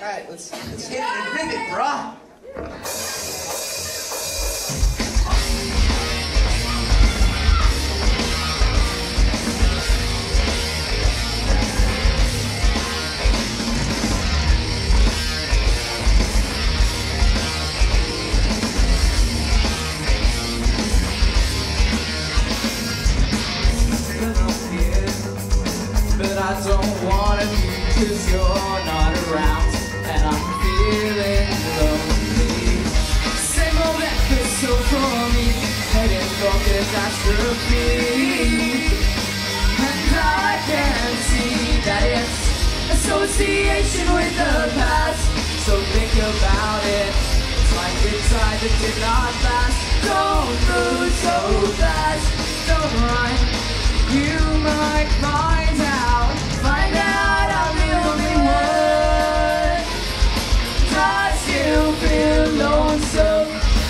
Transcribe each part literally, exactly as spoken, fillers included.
Alright, let's, let's hit it and big it, brah. But I don't wanna be, cause you're not around, and I'm feeling lonely. Same old episode for me, heading for catastrophe. And I can see that it's association with the past. So think about it, it's like a tide that did not last. Don't move so fast, don't run, you might find out, find out I'm the only one. Does you feel lonesome?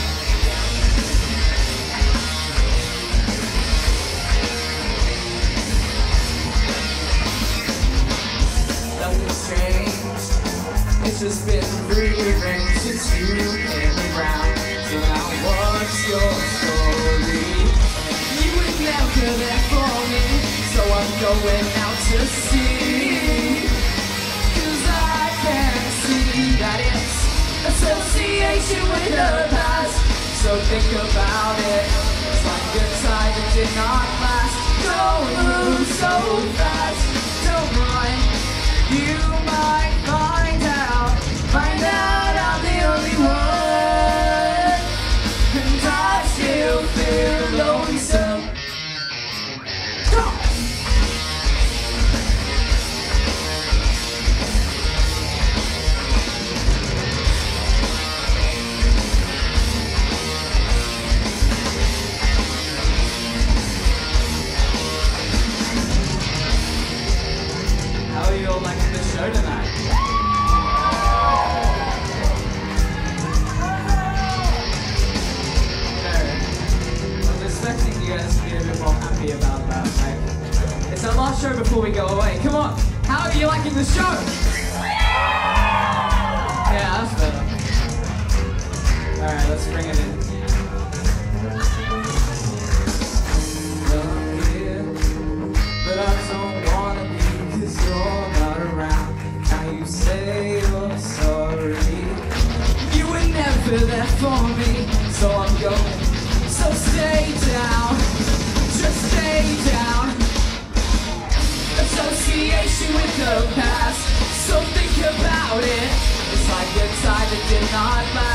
Nothing's changed, it's just been rearranged since you came around. So now what's your story? You were never there for me, so I'm going out to sea. Cause I can see that it's association with the past. So think about it, it's like a tide that did not last. Don't move so fast, don't run, you might find out, find out I'm the only one. And I still feel lonesome. How are you all liking the show tonight? I was expecting you guys to be a bit more happy about that. Like, it's our last show before we go away. Come on, how are you liking the show? Yeah, that's better. Alright, let's bring it in. You're here, but I don't wanna be, cause you're not around. Now you say you're sorry. You were never there for me, so I'm going. So stay down, just stay down. Association with the past, so think about it. It's like a tide that did not last.